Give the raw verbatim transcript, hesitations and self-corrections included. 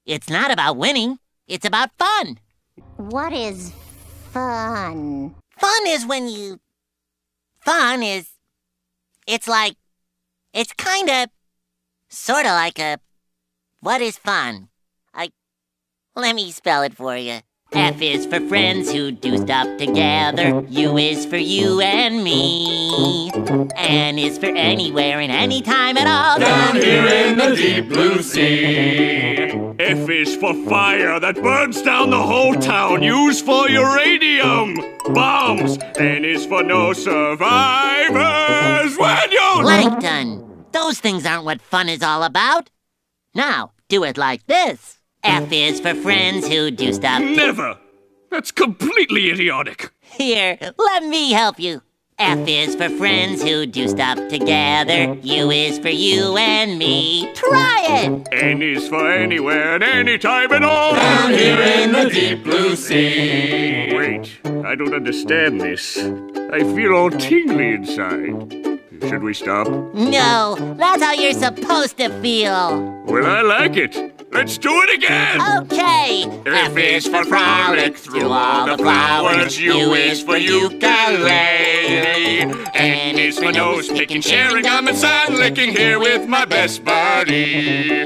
It's not about winning. It's about fun. What is fun? Fun is when you... Fun is... It's like... It's kind of... Sort of like a... What is fun? I... Let me spell it for you. F is for friends who do stuff together. U is for you and me. N is for anywhere and anytime at all. Down here in the deep blue sea. F is for fire that burns down the whole town, used for uranium bombs. N is for no survivors when you... Plankton! Those things aren't what fun is all about. Now, do it like this. F is for friends who do stuff... Never! That's completely idiotic. Here, let me help you. F is for friends who do stuff together. U is for you and me. Try it! N is for anywhere and anytime at all. Down here in the deep blue sea. Wait, I don't understand this. I feel all tingly inside. Should we stop? No, that's how you're supposed to feel. Well, I like it. Let's do it again! Okay! F is for frolic through all the flowers. U is for ukulele. N is for nose picking, sharing gum and sun licking here with my best buddy.